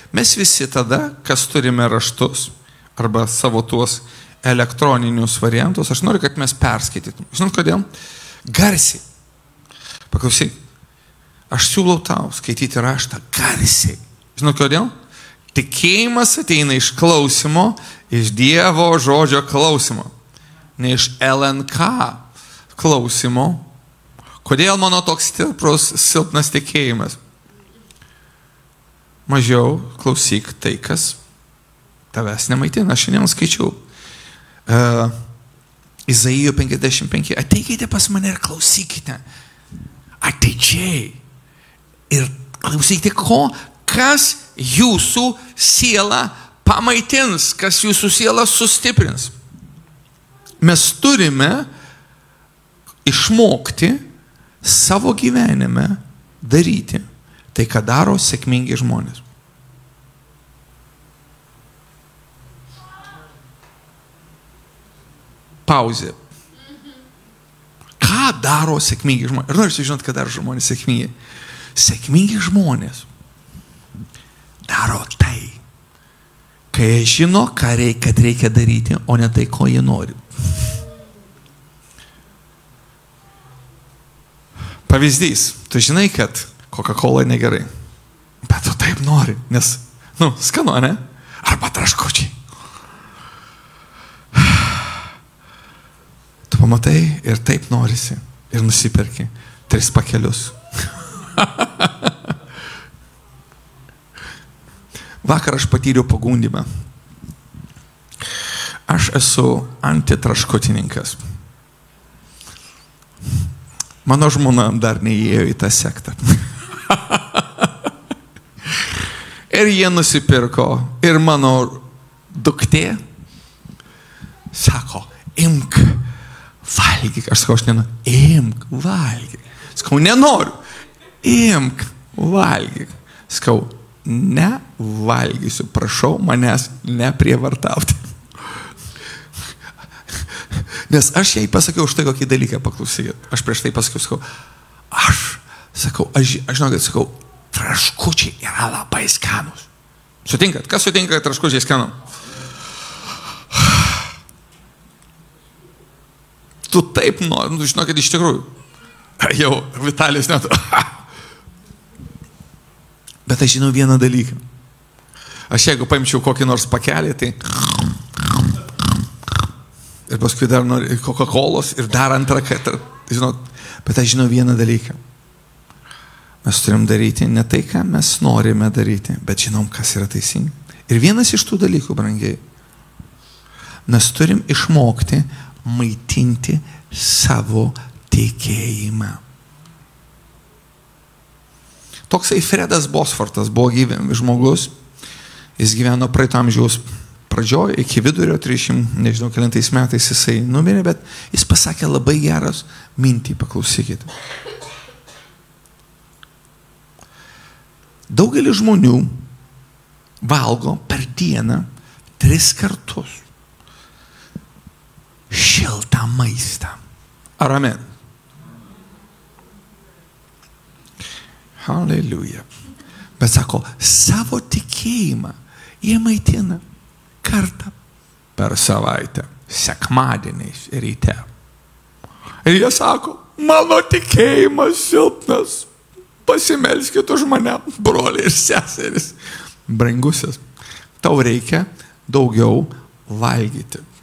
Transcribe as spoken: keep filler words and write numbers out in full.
Mes visi tada, kas turime raštus arba savo tuos elektroninius variantus, aš noriu, kad mes perskaitytum. Žinot kodėl? Garsiai. Paklausyk. Aš siūlau tau skaityti raštą garsiai. Žinot kodėl? Tikėjimas ateina iš klausimo, iš Dievo žodžio klausimo, ne iš L N K klausimo. Kodėl mano toks stiprus, silpnas tikėjimas? Mažiau klausyk tai, kas tavęs nemaitina. Aš šiandien skaičiau. Uh, Izaijo penkiasdešimt penki. Ateikite pas mane ir klausykite. Ateidžiai. Ir klausykite ko? Kas jūsų sielą pamaitins, kas jūsų sielą sustiprins. Mes turime išmokti savo gyvenime daryti tai, ką daro sėkmingi žmonės. Pauzė. Ką daro sėkmingi žmonės? Ir noriu žinoti, ką daro žmonės sėkmingi. Sėkmingi žmonės daro tai, kai jie žino, ką reikia, kad reikia daryti, o ne tai, ko jie nori. Pavyzdys. Tu žinai, kad Coca-Cola negerai. Bet tu taip nori, nes, nu, skanu, ne? Arba traškučiai. Tu pamatai ir taip norisi. Ir nusiperki tris pakelius. Vakar aš patyriau pagundimą. Aš esu antitraškutininkas. Mano žmona dar neįėjo į tą sektą. Ir jie nusipirko. Ir mano duktė sako, imk, valgyk. Aš sakau, aš nenoriu. Imk, valgyk. Sakau, nenoriu. Imk, valgyk. Sakau, nevalgysiu, prašau manęs neprievartauti. Nes aš jai pasakiau už tai kokį dalyką, paklausykit. Aš prieš tai pasakiau, sakau, aš, sakau, aš, aš žinau, kad sakau, traškučiai yra labai skanus. Sutinkat? Kas sutinka, kad traškučiai skanu? Tu taip nori, nu, žinau, kad iš tikrųjų. Jau Vitalijus net. Bet aš žinau vieną dalyką. Aš jeigu paimčiau kokį nors pakelį, tai ir paskui dar nori Coca-Colos ir dar antrą kartą. Žinot, bet aš žinau vieną dalyką. Mes turim daryti ne tai, ką mes norime daryti, bet žinom, kas yra teisinga. Ir vienas iš tų dalykų, brangiai, mes turim išmokti maitinti savo tikėjimą. Toksai Fredas Bosfortas buvo gyvен, žmogus, jis gyveno praeito amžiaus pradžioje, iki vidurio, trisdešimt, nežinau, kelintais metais jisai numirė, bet jis pasakė labai geras mintį, paklausykite. Daugelis žmonių valgo per dieną tris kartus šiltą maistą. Ar amen? Halleluja. Bet sako, savo tikėjimą jie maitina kartą per savaitę, sekmadieniais ryte. Ir jie sako, mano tikėjimas silpnas, pasimelskit už mane, broliai ir seseris. Brangusis, tau reikia daugiau valgyti.